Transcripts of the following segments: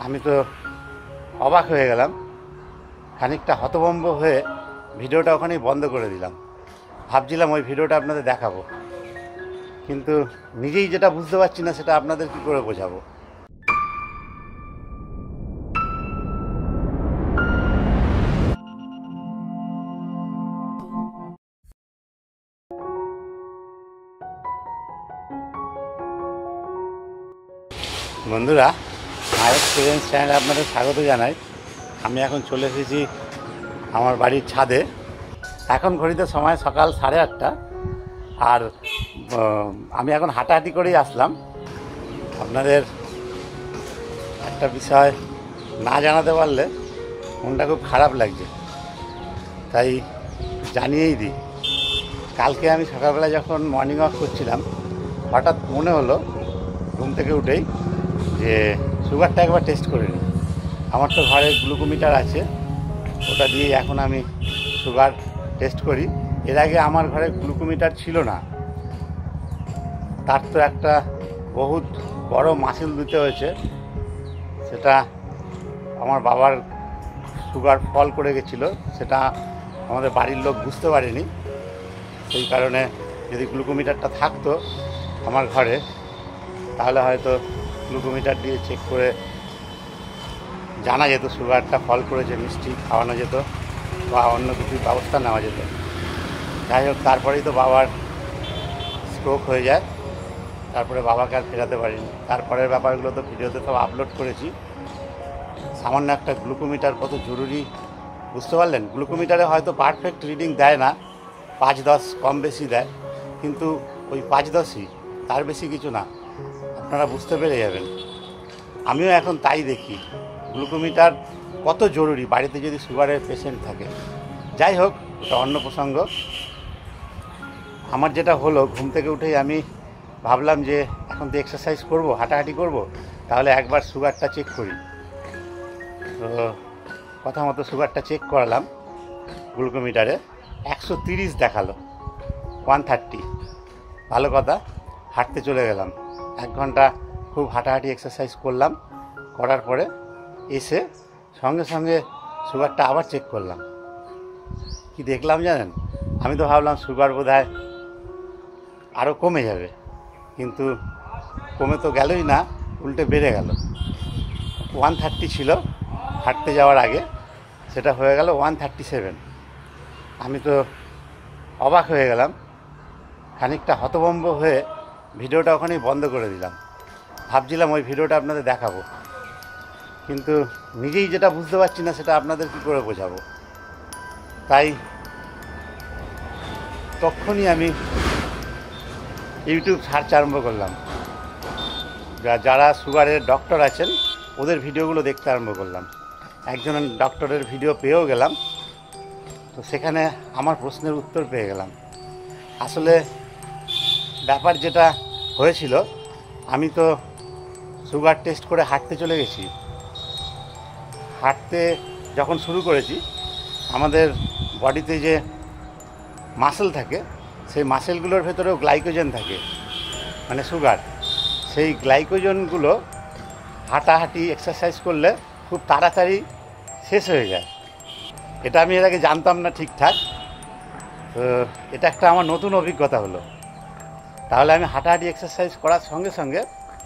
আমি তো অবাক হয়ে গেলাম, খানিকটা হতভম্ব হয়ে ভিডিওটা ওখানেই বন্ধ করে দিলাম। ভাবছিলাম ওই ভিডিওটা আপনাদের দেখাবো, কিন্তু নিজেই যেটা বুঝতে পারছি না সেটা আপনাদের কি করে বোঝাবো। বন্ধুরা, মাই এক্সপিরিয়েন্স চ্যানেলে আপনাদের স্বাগত জানাই। আমি এখন চলে এসেছি আমার বাড়ির ছাদে। এখন ঘড়িতে সময় সকাল 8:30, আর আমি এখন হাঁটাহাঁটি করেই আসলাম। আপনাদের একটা বিষয় না জানাতে পারলে মনটা খুব খারাপ লাগছে, তাই জানিয়েই দিই। কালকে আমি সকালবেলা যখন মর্নিং ওয়াক করছিলাম, হঠাৎ মনে হলো ঘুম থেকে উঠেই যে সুগারটা একবার টেস্ট করে নিই। আমার তো ঘরে গ্লুকোমিটার আছে, ওটা দিয়ে এখন আমি সুগার টেস্ট করি। এর আগে আমার ঘরে গ্লুকোমিটার ছিল না, তার তো একটা বহুত বড় মাসুল দিতে হয়েছে। সেটা আমার বাবার সুগার ফল করে গেছিলো, সেটা আমাদের বাড়ির লোক বুঝতে পারেনি। সেই কারণে যদি গ্লুকোমিটারটা থাকতো আমার ঘরে, তাহলে হয়তো গ্লুকোমিটার দিয়ে চেক করে জানা যেত সুগারটা ফল করেছে, মিষ্টি খাওয়ানো যেত বা অন্য কিছু ব্যবস্থা নেওয়া যেত। যাই হোক, তারপরেই তো বাবার স্ট্রোক হয়ে যায়, তারপরে বাবাকে আর ফেরাতে পারিনি। তারপরের ব্যাপারগুলো তো ভিডিওতে সব আপলোড করেছি। সামান্য একটা গ্লুকোমিটার কত জরুরি বুঝতে পারলেন। গ্লুকোমিটারে হয়তো পারফেক্ট রিডিং দেয় না, 5-10 কম বেশি দেয়, কিন্তু ওই 5-10ই, তার বেশি কিছু না। আপনারা বুঝতে পেরে যাবেন। আমিও এখন তাই দেখি গ্লুকোমিটার কত জরুরি বাড়িতে যদি সুগারের পেশেন্ট থাকে। যাই হোক, এটা অন্য প্রসঙ্গ। আমার যেটা হলো, ঘুম থেকে উঠেই আমি ভাবলাম যে এখন তো এক্সারসাইজ করব, হাঁটাহাঁটি করব, তাহলে একবার সুগারটা চেক করি। তো কথা মতো সুগারটা চেক করালাম, গ্লুকোমিটারে 130 দেখালো, 130। ভালো কথা, হাঁটতে চলে গেলাম। 1 ঘন্টা খুব হাঁটাহাঁটি এক্সারসাইজ করলাম। করার পরে এসে সঙ্গে সঙ্গে সুগারটা আবার চেক করলাম। কি দেখলাম জানেন? আমি তো ভাবলাম সুগার বোধহয় আরও কমে যাবে, কিন্তু কমে তো গেলই না, উল্টে বেড়ে গেল। 130 ছিল হাঁটতে যাওয়ার আগে, সেটা হয়ে গেল 137। আমি তো অবাক হয়ে গেলাম, খানিকটা হতভম্ব হয়ে ভিডিওটা ওখানেই বন্ধ করে দিলাম। ভাবছিলাম ওই ভিডিওটা আপনাদের দেখাবো, কিন্তু নিজেই যেটা বুঝতে পারছি না সেটা আপনাদের কী করে বোঝাবো। তাই তখনই আমি ইউটিউব সার্চ আরম্ভ করলাম। যারা সুগারের ডক্টর আছেন ওদের ভিডিওগুলো দেখতে আরম্ভ করলাম। একজন ডক্টরের ভিডিও পেয়েও গেলাম, তো সেখানে আমার প্রশ্নের উত্তর পেয়ে গেলাম। আসলে ব্যাপার যেটা হয়েছিল, আমি তো সুগার টেস্ট করে হাঁটতে চলে গেছি। হাঁটতে যখন শুরু করেছি, আমাদের বডিতে যে মাসেল থাকে, সেই মাসেলগুলোর ভেতরেও গ্লাইকোজেন থাকে, মানে সুগার। সেই গ্লাইকোজেনগুলো হাঁটাহাঁটি এক্সারসাইজ করলে খুব তাড়াতাড়ি শেষ হয়ে যায়। এটা আমি এর আগে জানতাম না ঠিকঠাক, তো এটা একটা আমার নতুন অভিজ্ঞতা হলো। তাহলে আমি হাঁটাহাঁটি এক্সারসাইজ করার সঙ্গে সঙ্গে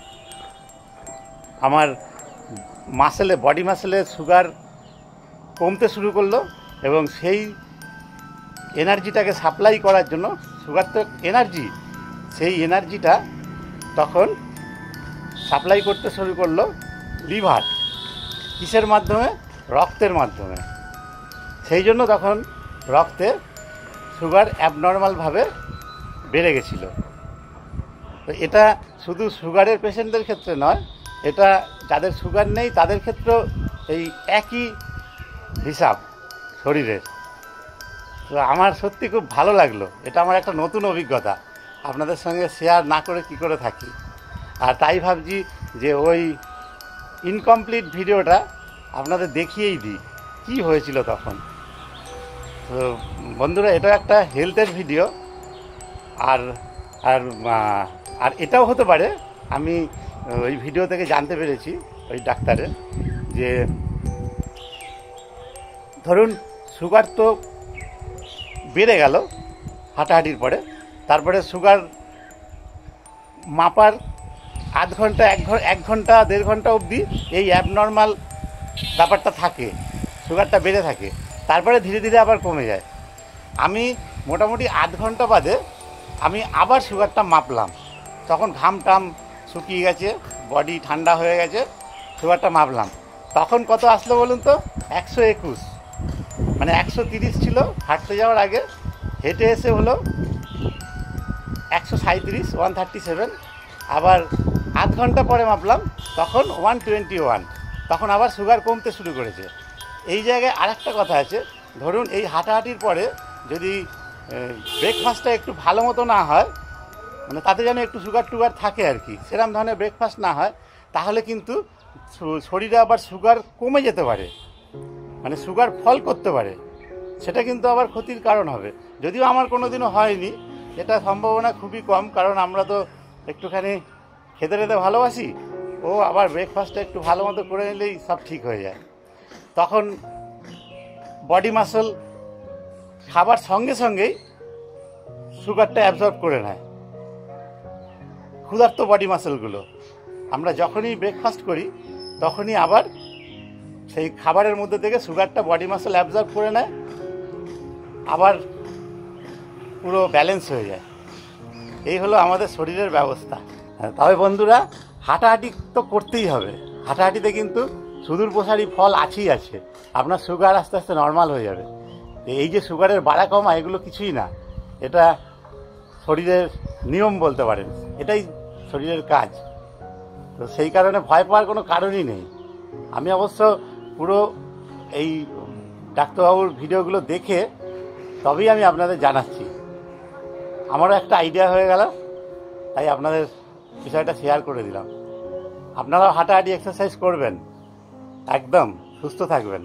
আমার মাসেলে, বডি মাসেলে সুগার কমতে শুরু করলো, এবং সেই এনার্জিটাকে সাপ্লাই করার জন্য, সুগার তো এনার্জি, সেই এনার্জিটা তখন সাপ্লাই করতে শুরু করলো লিভার। কিসের মাধ্যমে? রক্তের মাধ্যমে। সেই জন্য তখন রক্তে সুগার অ্যাবনর্মালভাবে বেড়ে গেছিলো। তো এটা শুধু সুগারের পেশেন্টদের ক্ষেত্রে নয়, এটা যাদের সুগার নেই তাদের ক্ষেত্রেও এই একই হিসাব শরীরের। তো আমার সত্যি খুব ভালো লাগলো। এটা আমার একটা নতুন অভিজ্ঞতা, আপনাদের সঙ্গে শেয়ার না করে কি করে থাকি। আর তাই ভাবছি যে ওই ইনকমপ্লিট ভিডিওটা আপনাদের দেখিয়েই দিই কী হয়েছিল তখন। তো বন্ধুরা, এটা একটা হেলথের ভিডিও। আর আর আর এটাও হতে পারে, আমি ওই ভিডিও থেকে জানতে পেরেছি ওই ডাক্তারের, যে ধরুন সুগার তো বেড়ে গেল হাঁটাহাঁটির পরে, তারপরে সুগার মাপার আধ ঘন্টা 1 ঘন্টা 1.5 ঘন্টা অবধি এই অ্যাবনর্মাল ব্যাপারটা থাকে, সুগারটা বেড়ে থাকে, তারপরে ধীরে ধীরে আবার কমে যায়। আমি মোটামুটি আধ ঘন্টা বাদে আমি আবার সুগারটা মাপলাম, তখন ঘাম টাম শুকিয়ে গেছে, বডি ঠান্ডা হয়ে গেছে, সুগারটা মাপলাম, তখন কত আসলো বলুন তো? 121, মানে 130 ছিল হাঁটতে যাওয়ার আগে, হেঁটে এসে হলো 137, 137, আবার আধ ঘন্টা পরে মাপলাম তখন 121, তখন আবার সুগার কমতে শুরু করেছে। এই জায়গায় আরেকটা কথা আছে, ধরুন এই হাঁটাহাঁটির পরে যদি ব্রেকফাস্টটা একটু ভালো মতো না হয়, মানে তাতে যেন একটু সুগার টুগার থাকে আর কি, সেরকম ধরনের ব্রেকফাস্ট না হয়, তাহলে কিন্তু শরীরে আবার সুগার কমে যেতে পারে, মানে সুগার ফল করতে পারে, সেটা কিন্তু আবার ক্ষতির কারণ হবে। যদিও আমার কোনো দিনও হয়নি, এটা সম্ভাবনা খুবই কম, কারণ আমরা তো একটুখানি খেতে খেতে ভালোবাসি, ও আবার ব্রেকফাস্টটা একটু ভালো মতো করে নিলেই সব ঠিক হয়ে যায়। তখন বডি মাসল খাবার সঙ্গে সঙ্গেই সুগারটা অ্যাবজর্ব করে নেয়, ক্ষুধার্ত বডি মাসেলগুলো। আমরা যখনই ব্রেকফাস্ট করি তখনই আবার সেই খাবারের মধ্যে থেকে সুগারটা বডি মাসেল অ্যাবজর্ব করে নেয়, আবার পুরো ব্যালেন্স হয়ে যায়। এই হলো আমাদের শরীরের ব্যবস্থা। তবে বন্ধুরা, হাঁটাহাঁটি তো করতেই হবে, হাঁটাহাঁটিতে কিন্তু সুদূর প্রসারী ফল আছেই আছে, আপনার সুগার আস্তে আস্তে নর্মাল হয়ে যাবে। এই যে সুগারের বাড়া কমা, এগুলো কিছুই না, এটা শরীরের নিয়ম বলতে পারেন, এটাই শরীরের কাজ। তো সেই কারণে ভয় পাওয়ার কোনো কারণই নেই। আমি অবশ্য পুরো এই ডাক্তারবাবুর ভিডিওগুলো দেখে তবেই আমি আপনাদের জানাচ্ছি, আমারও একটা আইডিয়া হয়ে গেল, তাই আপনাদের বিষয়টা শেয়ার করে দিলাম। আপনারাও হাঁটাহাঁটি এক্সারসাইজ করবেন, একদম সুস্থ থাকবেন।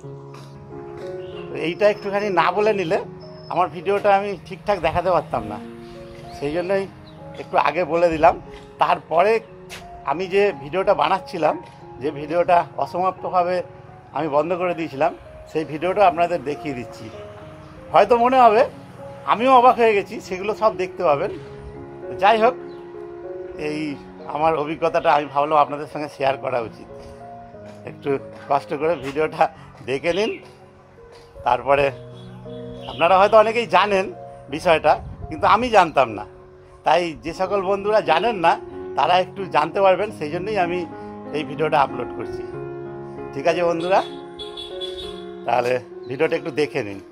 এইটা একটুখানি না বলে নিলে আমার ভিডিওটা আমি ঠিকঠাক দেখাতে পারতাম না, সেই জন্যই একটু আগে বলে দিলাম। তারপরে আমি যে ভিডিওটা বানাচ্ছিলাম, যে ভিডিওটা অসমাপ্তভাবে আমি বন্ধ করে দিয়েছিলাম, সেই ভিডিওটা আপনাদের দেখিয়ে দিচ্ছি। হয়তো মনে হবে আমিও অবাক হয়ে গেছি, সেগুলো সব দেখতে পাবেন। যাই হোক, এই আমার অভিজ্ঞতাটা আমি ভাবলাম আপনাদের সঙ্গে শেয়ার করা উচিত। একটু কষ্ট করে ভিডিওটা দেখে নিন, তারপরে আপনারা হয়তো অনেকেই জানেন বিষয়টা, কিন্তু আমি জানতাম না, তাই যে সকল বন্ধুরা জানেন না তারা একটু জানতে পারবেন, সেই জন্যই আমি এই ভিডিওটা আপলোড করছি। ঠিক আছে বন্ধুরা, তাহলে ভিডিওটা একটু দেখে নিন।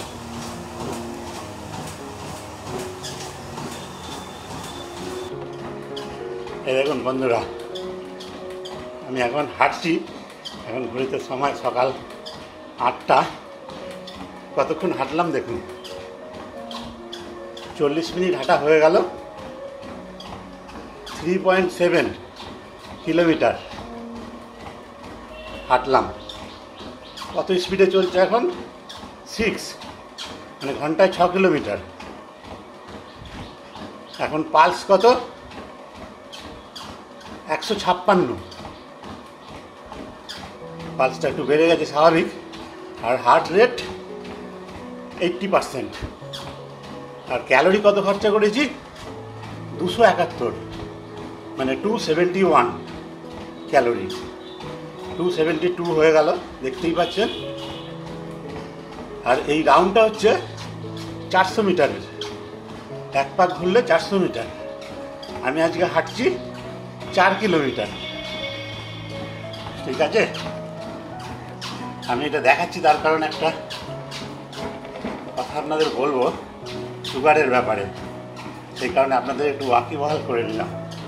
এই দেখুন বন্ধুরা, আমি এখন হাঁটছি, এখন ঘুরিতে সময় সকাল 8টা। কতক্ষণ হাঁটলাম দেখুন, 40 মিনিট হাঁটা হয়ে গেল। 3.7 কিলোমিটার হাঁটলাম। কত স্পিডে চলছে এখন? 6, মানে ঘন্টায় 6 কিলোমিটার। এখন পালস কত? 156। পালসটা একটু বেড়ে গেছে স্বাভাবিক, আর হার্ট রেট 80%। আর ক্যালোরি কত খরচা করেছি? 271, মানে 271 ক্যালোরি। 272 হয়ে গেল, দেখতেই পাচ্ছেন। আর এই রাউন্ডটা হচ্ছে 400 মিটারের, এক পাক ঘুরলে 400 মিটার। আমি আজকে হাঁটছি 4 কিলোমিটার। ঠিক আছে, আমি এটা দেখাচ্ছি তার কারণ একটা কথা আপনাদের বলবো সুগারের ব্যাপারে, সেই কারণে আপনাদের একটু ওয়াকিবহাল করে নিলাম।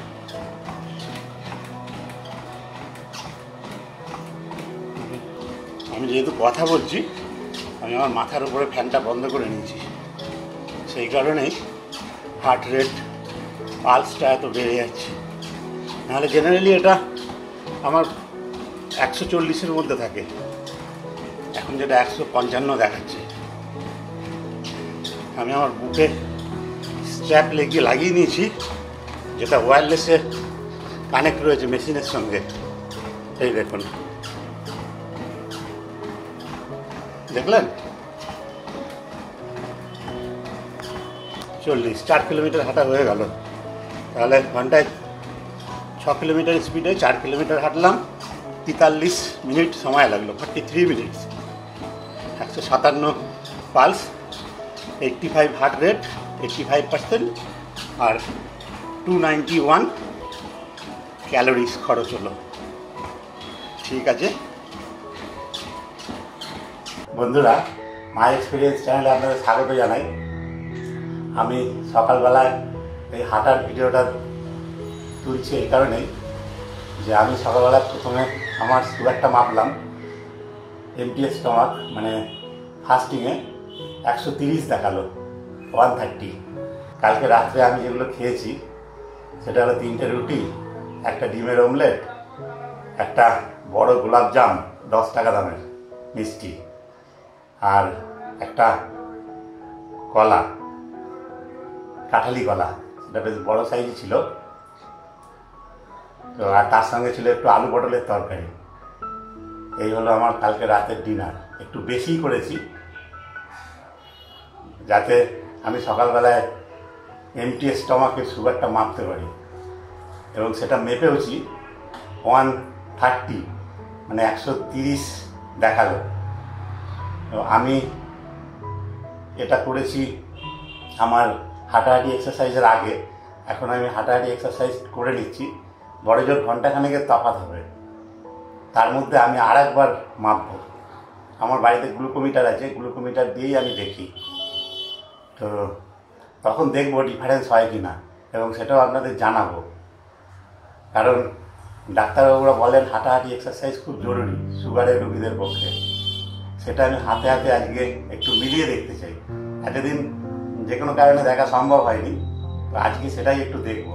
আমি যেহেতু কথা বলছি, আমি আমার মাথার উপরে ফ্যানটা বন্ধ করে নিয়েছি, সেই কারণেই হার্ট রেট পালসটা এত বেড়ে যাচ্ছে। নাহলে জেনারেলি এটা আমার 140-এর মধ্যে থাকে, এখন যেটা 155 দেখাচ্ছে। আমি আমার বুকে স্ট্র্যাপ লাগিয়ে নিয়েছি, যেটা ওয়্যারলেসে কানেক্ট রয়েছে মেশিনের সঙ্গে। এই দেখুন, দেখলেন 4 কিলোমিটার হাঁটা হয়ে গেল। তাহলে ঘন্টায় 6 কিলোমিটার স্পিডে 4 কিলোমিটার হাঁটলাম, 43 মিনিট সময় লাগলো, 43 মিনিটস। 157 পালস, 85 হার্ট রেট, 85%, আর 291 ক্যালোরিজ খরচ হলো। ঠিক আছে বন্ধুরা, মাই এক্সপিরিয়েন্স চ্যানেলে আপনাদের স্বাগত জানাই। আমি সকালবেলায় এই হাঁটার ভিডিওটা তুলছি এই কারণেই যে আমি সকালবেলা প্রথমে আমার সুগারটা মাপলাম, এমটি স্টমাক মানে ফাস্টিংয়ে 130 দেখালো, 130। কালকে রাত্রে আমি যেগুলো খেয়েছি সেটা হলো 3টে রুটি, একটা ডিমের অমলেট, একটা বড় গোলাপজাম 10 টাকা দামের মিষ্টি, আর একটা কলা, কাঁঠালি কলা, সেটা বেশ বড় সাইজ ছিল। তো আর তার সঙ্গে ছিল একটু আলু পটলের তরকারি। এই হলো আমার কালকে রাতের ডিনার। একটু বেশিই করেছি যাতে আমি সকালবেলায় এমটি স্টমাকে সুগারটা মাপতে পারি, এবং সেটা মেপেওছি 130 মানে 130 দেখালো। তো আমি এটা করেছি আমার হাঁটাহাঁটি এক্সারসাইজের আগে। এখন আমি হাঁটাহাঁটি এক্সারসাইজ করে নিচ্ছি, বড় জোর ঘন্টাখানেকের তফাৎ হবে। তার মধ্যে আমি আর একবার মাপব। আমার বাড়িতে গ্লুকোমিটার আছে, গ্লুকোমিটার দিয়েই আমি দেখি। তো তখন দেখবো ডিফারেন্স হয় কি না, এবং সেটাও আপনাদের জানাবো। কারণ ডাক্তারবাবুরা বলেন হাঁটাহাঁটি এক্সারসাইজ খুব জরুরি সুগারের রোগীদের পক্ষে। সেটা আমি হাতে হাতে আজকে একটু মিলিয়ে দেখতে চাই। এতদিন যে কোনো কারণে দেখা সম্ভব হয়নি, তো আজকে সেটাই একটু দেখব।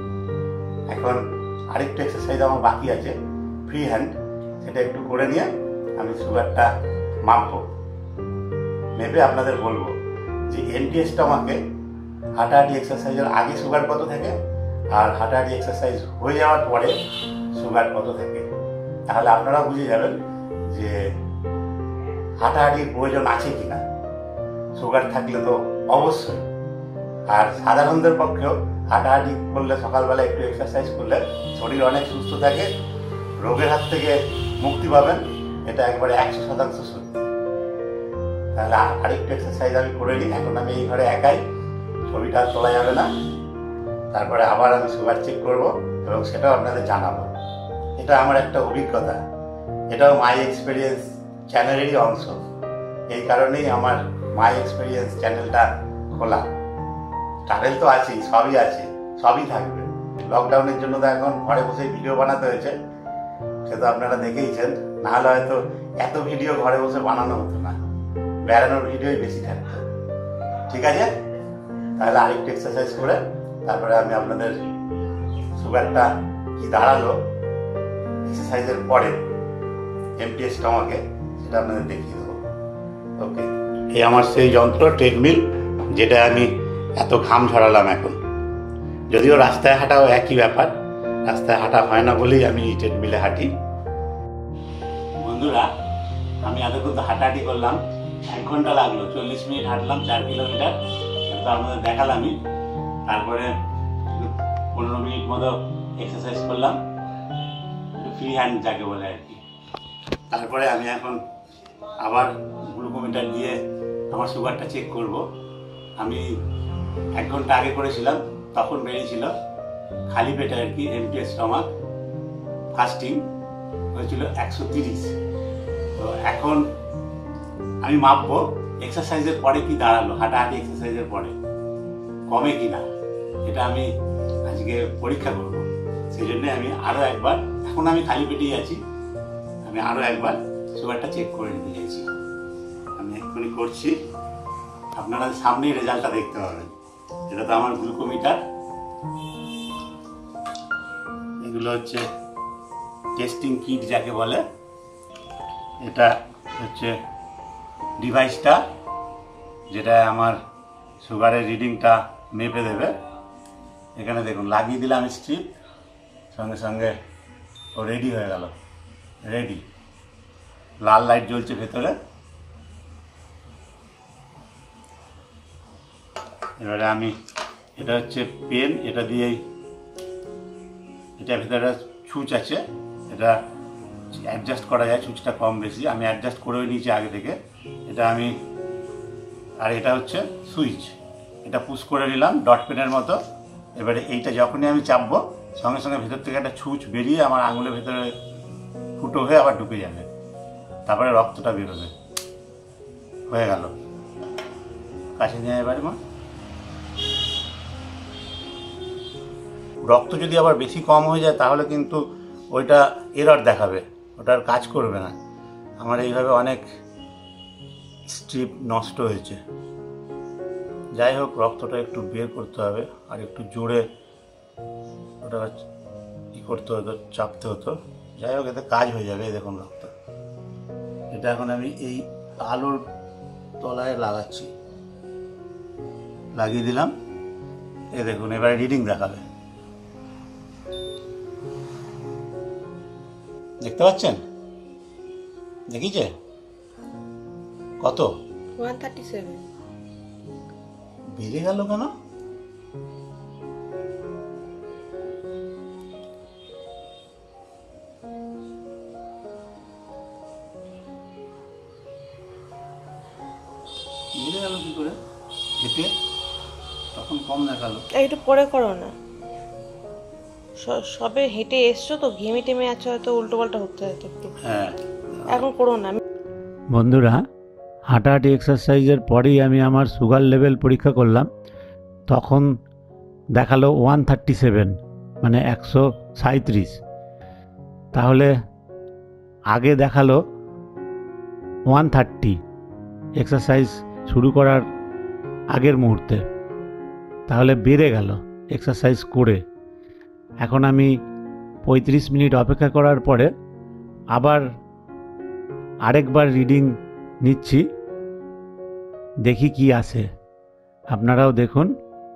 এখন আরেকটু এক্সারসাইজ আমার বাকি আছে, ফ্রি হ্যান্ড, সেটা একটু করে নিয়ে আমি সুগারটা মাপবো। মেপে আপনাদের বলবো যে এমটি স্টমাকে হাঁটাহাঁটি এক্সারসাইজের আগে সুগার কত থাকে আর হাঁটাহাঁটি এক্সারসাইজ হয়ে যাওয়ার পরে সুগার কত থাকে। তাহলে আপনারা বুঝে যাবেন যে হাঁটাহাঁটির প্রয়োজন আছে কিনা। সুগার থাকলে তো অবশ্যই। আর সাধারণদের পক্ষেও হাঁটাহাঁটি করলে, সকালবেলা একটু এক্সারসাইজ করলে শরীর অনেক সুস্থ থাকে, রোগের হাত থেকে মুক্তি পাবেন। এটা একবারে 100% সত্যি। তাহলে আরেকটু এক্সারসাইজ আমি করে নিই। এখন আমি এই ঘরে একাই, ছবিটা তোলা যাবে না। তারপরে আবার আমি সুগার চেক করব এবং সেটাও আপনাদের জানাবো। এটা আমার একটা অভিজ্ঞতা, এটাও মাই এক্সপিরিয়েন্স চ্যানেলেরই অংশ। এই কারণেই আমার মাই এক্সপিরিয়েন্স চ্যানেলটা খোলা। ট্রাভেল তো আছেই, সবই আছে, সবই থাকবে। লকডাউনের জন্য তো এখন ঘরে বসে ভিডিও বানাতে হয়েছে, সে তো আপনারা দেখেইছেন। নাহলে হয়তো এত ভিডিও ঘরে বসে বানানো হতো না, বেড়ানোর ভিডিওই বেশি থাকতো। ঠিক আছে, তাহলে আরেকটু এক্সারসাইজ করে তারপরে আমি আপনাদের সুগারটা কি দাঁড়ালো এক্সারসাইজের পরে এমটি স্টমাকে সেটা আপনাদের দেখিয়ে দেবো। ওকে, এই আমার সেই যন্ত্র ট্রেডমিল, যেটা আমি এত ঘাম ঝরালাম এখন। যদিও রাস্তায় হাঁটাও একই ব্যাপার, রাস্তায় হাঁটা হয় না বলেই আমি এই ট্রেডমিলে হাঁটি। বন্ধুরা, আমি এতক্ষণ তো হাঁটাহাঁটি করলাম, 1 ঘন্টা লাগলো, 40 মিনিট হাঁটলাম 4 কিলোমিটার। তো আপনাদের দেখালামই। তারপরে 15 মিনিট মতো এক্সারসাইজ করলাম, ফ্রি হ্যান্ড যাকে বলে আর কি। তারপরে আমি এখন আবার গ্লুকোমিটার দিয়ে আমার সুগারটা চেক করব। আমি 1 ঘন্টা আগে করেছিলাম, তখন বেরিয়েছিল খালি পেটে আর কি, এমটি স্টমাক ফাস্টিং হয়েছিল 130। তো এখন আমি মাপবো এক্সারসাইজের পরে কি দাঁড়ালো, হাঁটাহাঁটি এক্সারসাইজের পরে কমে কিনা, এটা আমি আজকে পরীক্ষা করব। সেই জন্যে আমি আরও একবার, এখন আমি খালি পেটেই আছি, আমি আরও একবার সুগারটা চেক করে নিতে চাইছি। আমি এক্ষুনি করছি, আপনারা সামনেই রেজাল্টটা দেখতে পাবেন। এটা তো আমার গ্লুকোমিটার, এগুলো হচ্ছে টেস্টিং কিট যাকে বলে। এটা হচ্ছে ডিভাইসটা যেটা আমার সুগারের রিডিংটা মেপে দেবে। এখানে দেখুন লাগিয়ে দিলাম স্ট্রিপ, সঙ্গে সঙ্গে ও রেডি হয়ে গেল। রেডি। লাল লাইট জ্বলছে ভেতরে। এবারে আমি এটা হচ্ছে পেন, এটা দিয়েই, এটা ভেতরে সুইচ আছে, এটা অ্যাডজাস্ট করা যায়, সুইচটা কম বেশি আমি অ্যাডজাস্ট করেও নিয়েছি আগে থেকে। এটা আমি, আর এটা হচ্ছে সুইচ, এটা পুশ করে নিলাম ডট পেনের মতো। এবারে এইটা যখনই আমি চাপবো সঙ্গে সঙ্গে ভেতর থেকে একটা সুইচ বেরিয়ে আমার আঙুলের ভেতরে ফুটো হয়ে আবার ঢুকে যাবে, তারপরে রক্তটা বেরোবে। হয়ে গেল। কাছে নিয়ে এবারে মা, রক্ত যদি আবার বেশি কম হয়ে যায় তাহলে কিন্তু ওইটা এরর দেখাবে, ওটা আর কাজ করবে না। আমার এইভাবে অনেক স্ট্রিপ নষ্ট হয়েছে। যাই হোক, রক্তটা একটু বের করতে হবে আর একটু জোরে ওটা ই করতে হতো, চাপতে হতো। যাই হোক, এতে কাজ হয়ে যাবে। দেখুন রক্ত, এটা এখন আমি এই আলোর তলায় লাগাচ্ছি, লাগিয়ে দিলাম। এই দেখুন এবারে রিডিং দেখাবে, দেখতে পাচ্ছেন? দেখিছে কত? 137। বেড়ে গেল কেন? বেড়ে গেল কি করে? হেঁটে তখন কম দেখালো। একটু পরে করো না, সবে হেঁটে এসছো তো, ঘেমে টেমে আছো, হয়তো উল্টো পাল্টা হতে হয়তো একটু। হ্যাঁ, এখন করো না। বন্ধুরা, হাঁটাহাঁটি এক্সারসাইজের পরেই আমি আমার সুগার লেভেল পরীক্ষা করলাম। তখন দেখালো 137, মানে 137। তাহলে আগে দেখালো 130 এক্সারসাইজ শুরু করার আগের মুহূর্তে, তাহলে বেড়ে গেল এক্সারসাইজ করে। এখন আমি 35 মিনিট অপেক্ষা করার পরে আবার আরেকবার রিডিং নিচ্ছি, দেখি কি আসে। আপনারাও দেখুন।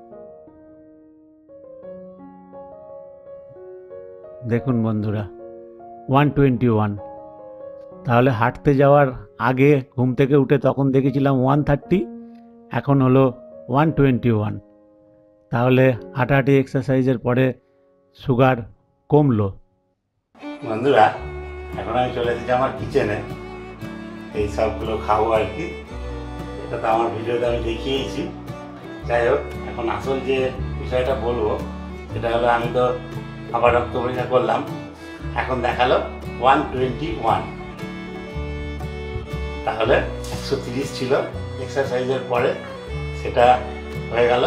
দেখুন বন্ধুরা, 121। তাহলে হাঁটতে যাওয়ার আগে ঘুম থেকে উঠে তখন দেখেছিলাম 130, এখন হলো 121। তাহলে হাঁটাহাঁটি এক্সারসাইজের পরে সুগার কমলো। বন্ধুরা, এখন আমি চলে এসেছি আমার কিচেনে, এই সবগুলো খাবো আর কি। এটা তো আমার ভিডিওতে আমি দেখিয়েছি। যাই হোক, এখন আসল যে বিষয়টা বলবো সেটা হলো, আমি তো আবার রক্ত পরীক্ষা করলাম, এখন দেখালো 121। তাহলে 130 ছিল এক্সারসাইজের পরে, সেটা হয়ে গেল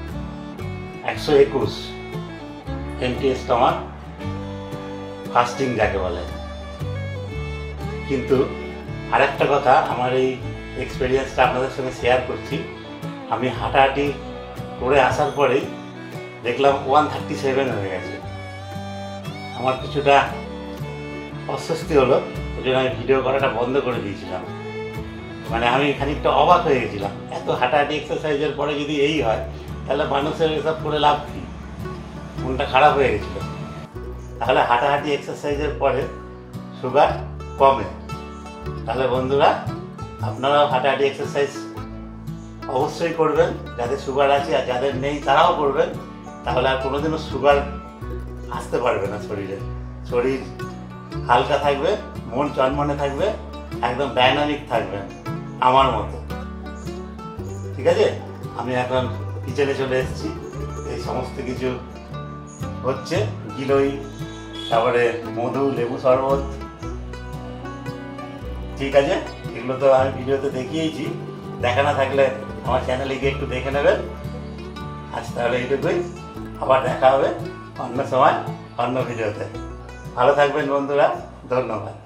121। এমটি স্টমাক, ফাস্টিং যাকে বলে। কিন্তু আরেকটা কথা, আমার এই এক্সপিরিয়েন্সটা আপনাদের সঙ্গে শেয়ার করছি। আমি হাঁটাহাঁটি করে আসার পরেই দেখলাম 137 হয়ে গেছে। আমার কিছুটা অস্বস্তি হলো, ওই জন্য আমি ভিডিও করাটা বন্ধ করে দিয়েছিলাম। মানে আমি খানিকটা অবাক হয়ে গেছিলাম, এত হাঁটাহাঁটি এক্সারসাইজের পরে যদি এই হয় তাহলে মানুষের এসব করে লাভ কী? মনটা খারাপ হয়ে গেছিলো। তাহলে হাঁটাহাঁটি এক্সারসাইজের পরে সুগার কমে। তাহলে বন্ধুরা, আপনারাও হাঁটাহাঁটি এক্সারসাইজ অবশ্যই করবেন, যাদের সুগার আছে, আর যাদের নেই তারাও করবেন। তাহলে আর কোনোদিনও সুগার আসতে পারবে না শরীরে। শরীর হালকা থাকবে, মন চনমনে থাকবে, একদম ডাইনামিক থাকবেন আমার মতো। ঠিক আছে, আমি এখন কিচেনে চলে এসেছি। এই সমস্ত কিছু হচ্ছে, গিলোই, তারপরে মধু, লেবু শরবত। ঠিক আছে, এগুলো তো আমি ভিডিওতে দেখিয়েছি, দেখা না থাকলে আমার চ্যানেলে গিয়ে একটু দেখে নেবেন। আজ তাহলে এইটুকুই, আবার দেখা হবে অন্য সময় অন্য ভিডিওতে। ভালো থাকবেন বন্ধুরা, ধন্যবাদ।